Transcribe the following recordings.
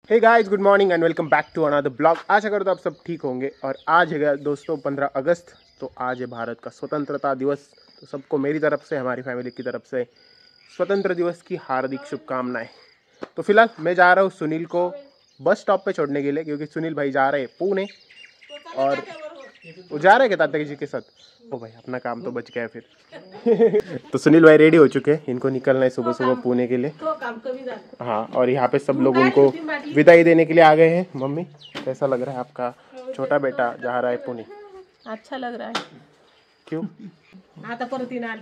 Hey guys, good morning and welcome back to another blog. आशा करता हूँ आप सब ठीक होंगे। और आज है दोस्तों 15 अगस्त, तो आज है भारत का स्वतंत्रता दिवस। तो सबको मेरी तरफ से, हमारी फैमिली की तरफ से स्वतंत्र दिवस की हार्दिक शुभकामनाएं। तो फिलहाल मैं जा रहा हूँ सुनील को बस स्टॉप पे छोड़ने के लिए, क्योंकि सुनील भाई जा रहे हैं पुणे और वो जा रहे हैं ताता जी के साथ। ओ भाई, अपना काम तो बच गया फिर। तो सुनील भाई रेडी हो चुके हैं, इनको निकलना है सुबह सुबह पुणे के लिए। हाँ, और यहाँ पे सब लोग उनको विदाई देने के लिए आ गए हैं। मम्मी, कैसा लग रहा है आपका छोटा बेटा जा रहा है पुणे? अच्छा लग रहा है। क्यों? आता परत येणार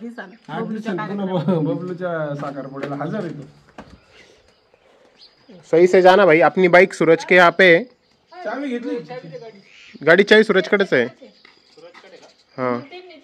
सही से जाना भाई। अपनी बाइक सूरज के यहाँ पे गाड़ी चाहिए, सूरज कड़े से। हाँ।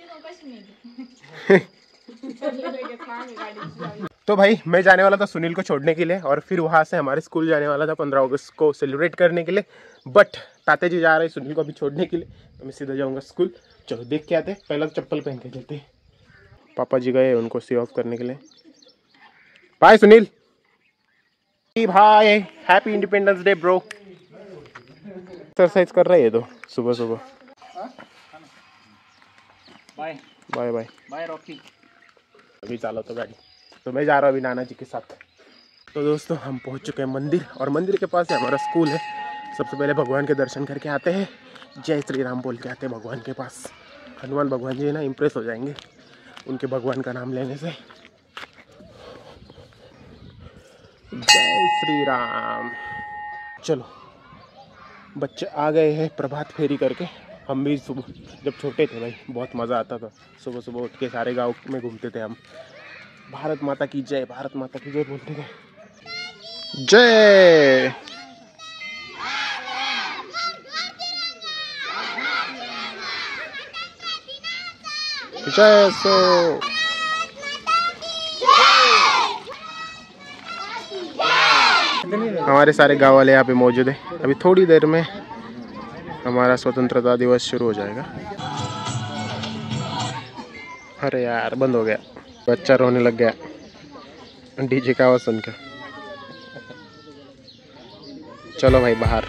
तो भाई मैं जाने वाला था सुनील को छोड़ने के लिए, और फिर वहाँ से हमारे स्कूल जाने वाला था 15 अगस्त को सेलिब्रेट करने के लिए। बट ताते जी जा रहे हैं सुनील को अभी छोड़ने के लिए, तो मैं सीधा जाऊँगा स्कूल। चलो देख के आते। पहले तो चप्पल पहन के देते। पापा जी गए उनको सी ऑफ करने के लिए। बाय सुनील भाई, happy independence day bro. Exercise कर रहे हैं तो सुबह सुबह। Bye bye bye bye Rocky. अभी चालो तो गाड़ी। तो मैं जा रहा हूँ अभी नाना जी के साथ। तो दोस्तों हम पहुँच चुके हैं मंदिर, और मंदिर के पास हमारा स्कूल है। सबसे पहले भगवान के दर्शन करके आते हैं, जय श्री राम बोल के आते हैं भगवान के पास। हनुमान भगवान जी ना इम्प्रेस हो जाएंगे उनके भगवान का नाम लेने से। जय श्री राम। चलो, बच्चे आ गए हैं प्रभात फेरी करके। हम भी सुबह जब छोटे थे भाई बहुत मज़ा आता था। सुबह सुबह उठ के सारे गांव में घूमते थे हम। भारत माता की जय, भारत माता की जय बोलते थे। जय जय सो। हमारे सारे गांव वाले यहाँ पे मौजूद है। अभी थोड़ी देर में हमारा स्वतंत्रता दिवस शुरू हो जाएगा। अरे यार बंद हो गया, बच्चा रोने लग गया डीजे का आवाज सुनकर। चलो भाई बाहर।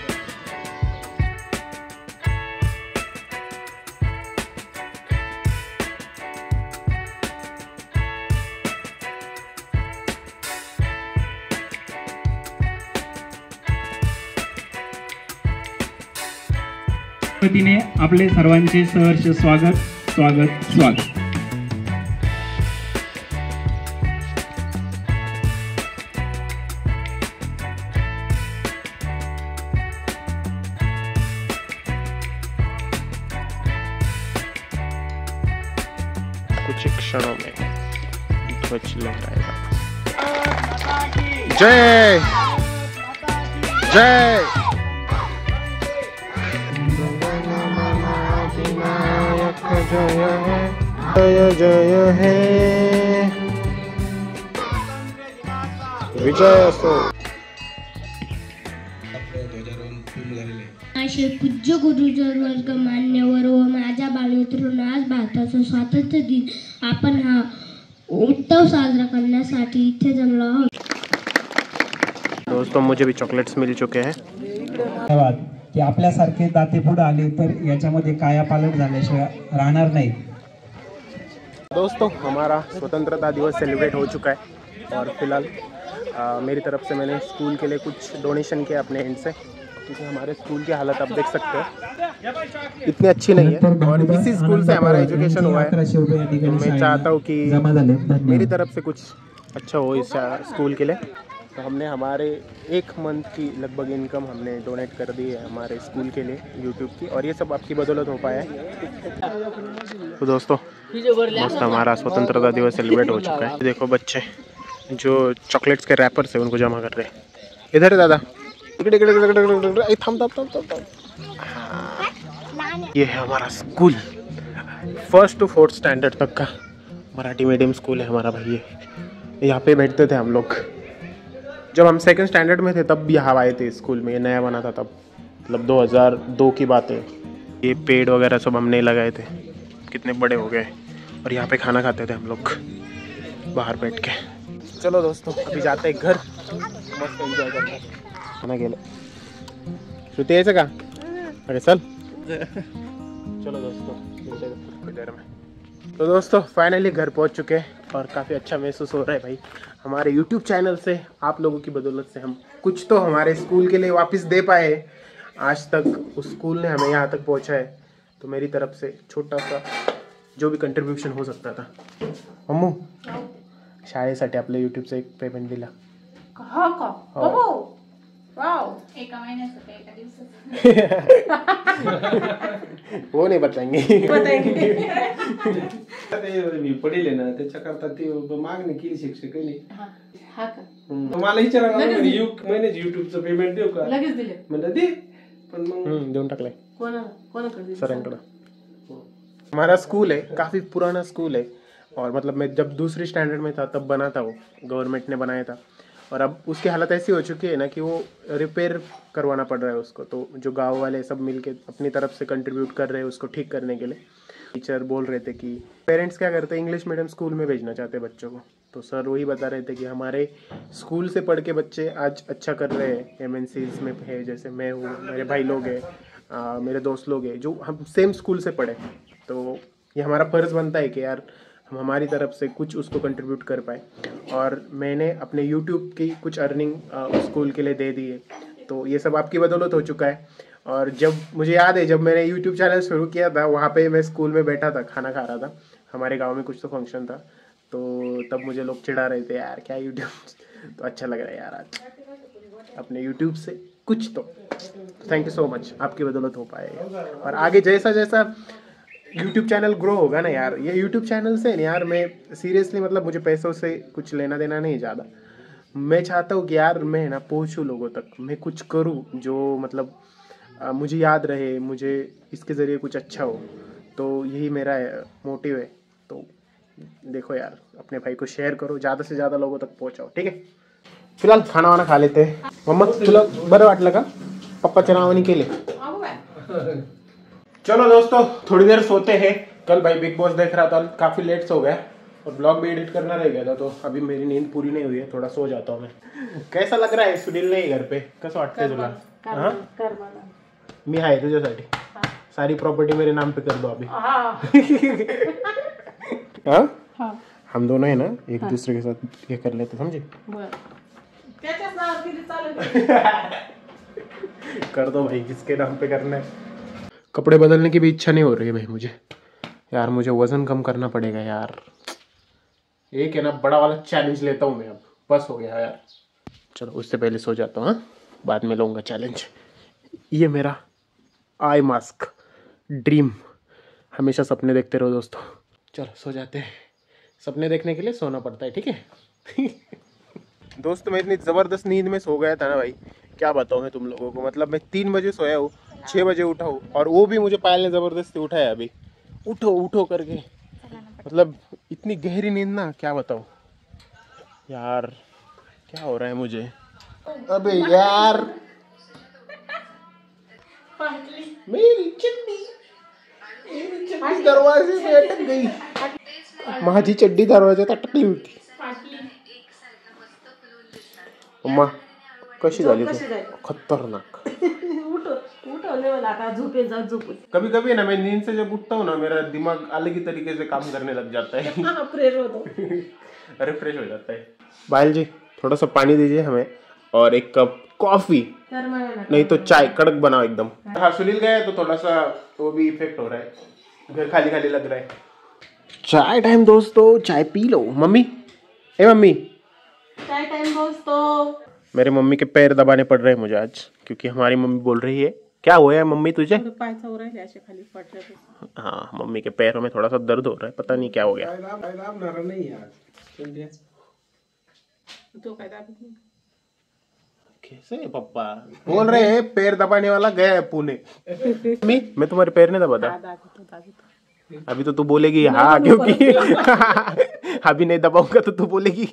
वतीने आपले सर्वांचे सहर्ष स्वागत स्वागत स्वागत। कुछ क्षणों में ध्वज लहराएगा। जय जय जय जय है विजय असो। असे पूज्य गुरुजन वर्ग, मान्यवर व माझ्या बालमित्रांनो, आज भारताचा स्वातंत्र्य दिन आपण हा उत्सव साजरा करण्यासाठी इथे जमलो आहोत। दोस्तों मुझे भी चॉकलेट्स मिल चुके हैं। धन्यवाद की आपल्यासारखे दाते पुढे आले तर याच्यामध्ये कायापालट झाल्याशिवाय राहणार नाही। दोस्तों हमारा स्वतंत्रता दिवस सेलिब्रेट हो चुका है, और फिलहाल मेरी तरफ से मैंने स्कूल के लिए कुछ डोनेशन किया अपने एंड से, क्योंकि हमारे स्कूल की हालत आप देख सकते हैं इतनी अच्छी नहीं है, और इसी स्कूल से हमारा एजुकेशन हुआ है। तो मैं चाहता हूँ कि मेरी तरफ से कुछ अच्छा हो इस स्कूल के लिए। तो हमने हमारे 1 मंथ की लगभग इनकम हमने डोनेट कर दी है हमारे स्कूल के लिए यूट्यूब की, और ये सब आपकी बदौलत हो पाया है। तो दोस्तों मस्त हमारा स्वतंत्रता दिवस सेलिब्रेट हो चुका है। देखो बच्चे जो चॉकलेट्स के रैपर्स है उनको जमा कर रहे हैं। इधर है दादा, थम थम थम थम। ये है हमारा school, 1st to 4th standard तक का मराठी मीडियम स्कूल है हमारा भाई। यहाँ पे बैठते थे हम लोग। जब हम 2nd स्टैंडर्ड में थे तब भी यहाँ आए थे स्कूल में। ये नया बना था तब, मतलब 2002 की बात है। ये पेड़ वगैरह सब हमने लगाए थे, कितने बड़े हो गए। और यहाँ पे खाना खाते थे हम लोग बाहर बैठ के। चलो दोस्तों अभी जाते हैं घर, मस्त एंजॉय करते हैं खाना के लिए। श्रुति यायचं का? अरे चल चलो दोस्तों मिलते हैं कुछ देर में। तो दोस्तों फाइनली घर पहुंच चुके हैं और काफ़ी अच्छा महसूस हो रहा है भाई। हमारे YouTube चैनल से आप लोगों की बदौलत से हम कुछ तो हमारे स्कूल के लिए वापस दे पाए। आज तक उस स्कूल ने हमें यहाँ तक पहुँचा है, तो मेरी तरफ से छोटा सा जो भी कंट्रीब्युशन हो सकता था। मम्मू शाळेसाठी आपल्या यूट्यूबचं एक पेमेंट दिला। हा का? हो. वाव. एका महिन्याचं का एका दिवसाचं? वो नाही बताएंगे। ते मी पडेल ना त्याच्याकरता ते मागणी केली शिक्षकांनी. हा का? मला विचारायला महिन्याची युट्यूबचं पेमेंट देऊ का? लगेच दिले. म्हणलं दे, पण मग देऊन टाकलाय कोणाकडे दिले? सरांकडे। हमारा स्कूल है, काफ़ी पुराना स्कूल है और मतलब मैं जब दूसरी स्टैंडर्ड में था तब बना था, वो गवर्नमेंट ने बनाया था। और अब उसकी हालत ऐसी हो चुकी है ना कि वो रिपेयर करवाना पड़ रहा है उसको। तो जो गांव वाले सब मिलके अपनी तरफ से कंट्रीब्यूट कर रहे हैं उसको ठीक करने के लिए। टीचर बोल रहे थे कि पेरेंट्स क्या करते हैं, इंग्लिश मीडियम स्कूल में भेजना चाहते हैं बच्चों को। तो सर वही बता रहे थे कि हमारे स्कूल से पढ़ के बच्चे आज अच्छा कर रहे हैं, MNCs में है, जैसे मैं हूँ, मेरे भाई लोग हैं, मेरे दोस्त लोग हैं जो हम सेम स्कूल से पढ़े। तो ये हमारा फ़र्ज़ बनता है कि यार हम हमारी तरफ से कुछ उसको कंट्रीब्यूट कर पाए। और मैंने अपने YouTube की कुछ अर्निंग उस स्कूल के लिए दे दी है। तो ये सब आपकी बदौलत हो चुका है। और जब मुझे याद है जब मैंने YouTube चैनल शुरू किया था, वहाँ पे मैं स्कूल में बैठा था, खाना खा रहा था, हमारे गांव में कुछ तो फंक्शन था। तो तब मुझे लोग चिढ़ा रहे थे यार क्या YouTube। तो अच्छा लग रहा है यार आज अपने YouTube से कुछ तो। थैंक यू सो मच, आपकी बदौलत हो पाएगा। और आगे जैसा जैसा YouTube चैनल ग्रो होगा ना यार, ये YouTube चैनल से यार मैं सीरियसली मतलब मुझे पैसों से कुछ लेना देना नहीं ज़्यादा। मैं चाहता हूँ कि यार मैं ना पहुँचूँ लोगों तक, मैं कुछ करूँ जो मतलब मुझे याद रहे, मुझे इसके ज़रिए कुछ अच्छा हो। तो यही मेरा मोटिव है। तो देखो यार अपने भाई को शेयर करो, ज़्यादा से ज़्यादा लोगों तक पहुँचाओ, ठीक है। फिलहाल खाना वाना खा लेते हैं। मम्मा तुला बरं वाटलं का? पप्पाच्या नावाने केले। चलो दोस्तों थोड़ी देर सोते हैं। कल भाई बिग बॉस देख रहा था, काफ़ी लेट सो गया और ब्लॉग भी एडिट करना रह गया था। तो अभी मेरी नींद पूरी नहीं हुई है, थोड़ा सो जाता हूँ मैं। कैसा लग रहा आहे सुनील नाही घर पे? कसं वाटतंय तुला? हाँ मी आहे तुझ्यासाठी, सारी प्रॉपर्टी मेरे नाम पे कर दो अभी। हाँ हम दोनों है ना एक दूसरे के साथ ये कर लेते, समझे? त्याच्याच नावावर केली चालेल. कर दो भाई, किसके नाम पे करना है। कपड़े बदलने की भी इच्छा नहीं हो रही है भाई मुझे यार, मुझे वजन कम करना पड़ेगा यार। एक है ना बड़ा वाला चैलेंज लेता हूँ मैं अब, बस हो गया यार। चलो उससे पहले सो जाता हूँ, बाद में लूँगा चैलेंज। ये मेरा आई मास्क ड्रीम, हमेशा सपने देखते रहो दोस्तों। चलो सो जाते हैं, सपने देखने के लिए सोना पड़ता है, ठीक है। दोस्तों मैं इतनी ज़बरदस्त नींद में सो गया था ना भाई, क्या बताऊँ मैं तुम लोगों को। मतलब मैं 3 बजे सोया हूँ, 6 बजे उठा हूँ और वो भी मुझे पायल ने ज़बरदस्ती उठाया अभी, उठो उठो करके। मतलब इतनी गहरी नींद ना, क्या बताऊँ यार, क्या हो रहा है मुझे। अबे यार मेरी चड्डी दरवाजे से अटक गई। माझी चड्डी दरवाज्यात अटकली होती। अम्मा कशी झाली? खतरनाक। कभी कभी ना मैं नींद से जब उठता हूँ ना, मेरा दिमाग अलग ही तरीके से काम करने लग जाता है। रिफ्रेश हो जाता है। बायल जी थोड़ा सा पानी दीजिए हमें और एक कप कॉफी, नहीं तो चाय कड़क बनाओ एकदम। हाँ सुनील गया तो थोड़ा सा वो भी इफेक्ट हो रहा है, घर खाली खाली लग रहा है। चाय टाइम दोस्तों, चाय पी लो। मम्मी ए मम्मी चाय टाइम दोस्तों। मेरे मम्मी के पैर दबाने पड़ रहे हैं मुझे आज, क्योंकि हमारी मम्मी बोल रही है क्या हुआ है मम्मी तुझे? हाँ मम्मी के पैरों में थोड़ा सा दर्द हो रहा है, पता नहीं क्या हो गया। कैसे पापा बोल रहे हैं पैर दबाने वाला गया है पुणे। मम्मी मैं तुम्हारे पैर नहीं दबा था। अभी तो तू बोलेगी हाँ, क्योंकि अभी नहीं दबाऊंगा तो तू बोलेगी।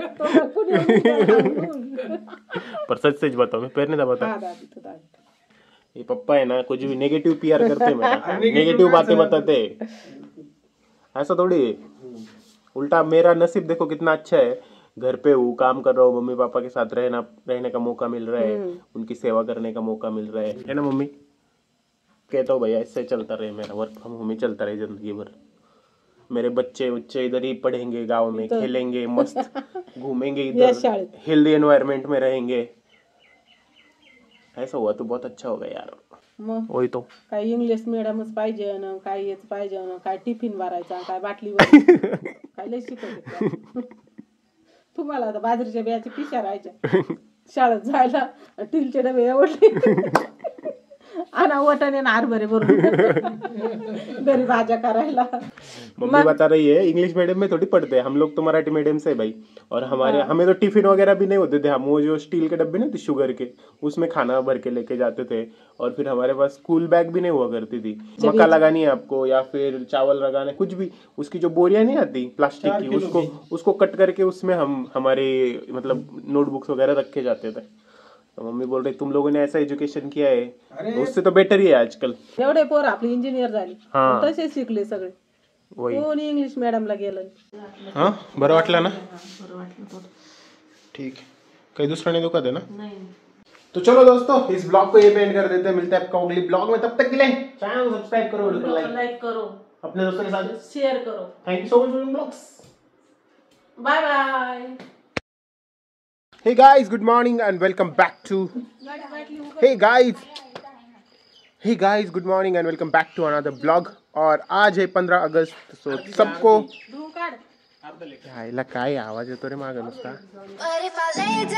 पर सच सच बताओ मैं पैर नहीं दबाता। ये पप्पा है ना कुछ भी नेगेटिव PR करते हैं, नेगेटिव बातें बताते। ऐसा थोड़ी, उल्टा मेरा नसीब देखो कितना अच्छा है, घर पे हूँ, काम कर रहा हूँ, मम्मी पापा के साथ रहने का मौका मिल रहा है, उनकी सेवा करने का मौका मिल रहा है ना मम्मी? कहता हूँ भैया इससे चलता रहे, मेरा वर्क फ्रॉम होम ही चलता रहे जिंदगी भर। मेरे बच्चे इधर ही पढ़ेंगे, गाँव में खेलेंगे, मस्त घूमेंगे इधर, हेल्दी एनवायरनमेंट में रहेंगे। ऐसा हुआ तो बहुत अच्छा होगा यार। मग वही तो काय इंग्लिश मिडियमच पाहिजे ना, काय हेच पाहिजे ना, काय टिफिन भरायचा, काय बाटली भरायची, काय लय शिकवते तुम्हाला आता बाजरीच्या बियाची पिशा राहायच्या शाळेत जायला, टीलचे डबे एवढे आना वटाने ना हरभरे भरून घरी भाज्या करायला। मम्मी बता रही है इंग्लिश मीडियम में थोड़ी पढ़ते हैं हम लोग, तो मराठी मीडियम से भाई। और हमें तो टिफिन वगैरह भी नहीं होते थे, हम वो जो स्टील के डब्बे नहीं थे शुगर के, उसमें खाना भर के लेके जाते थे। और फिर हमारे पास स्कूल बैग भी नहीं हुआ करती थी। मक्का लगानी है आपको या फिर चावल लगाना, कुछ भी, उसकी जो बोरियां नहीं आती प्लास्टिक की, उसको कट करके उसमें हम हमारे मतलब नोटबुक्स वगैरह रखे जाते थे। तो मम्मी बोल रही तुम लोगों ने ऐसा एज्युकेशन किया है, उससे तो बेटर ही है आजकल। एवढे पोर आपले इंजिनियर झाले, तसे शिकले सगळे, वही कोणी इंग्लिश मीडियमला गेलं। हाँ बरं वाटलं ना? ठीक है, कहीं दूसरा नहीं दुखा देना। तो चलो दोस्तों इस ब्लॉग को ये पे एंड कर देते हैं, मिलते हैं आपको अगली ब्लॉग में। तब तक के लिए चैनल को सब्सक्राइब करो, लाइक करो, अपने दोस्तों के साथ शेयर करो। Thank you so much for blogs. Bye bye. Hey guys, good morning and welcome back to Hey guys, good morning and welcome back to another vlog। और आज है 15 अगस्त, तो सबको काय आवाज येतो रे मागं नुसता।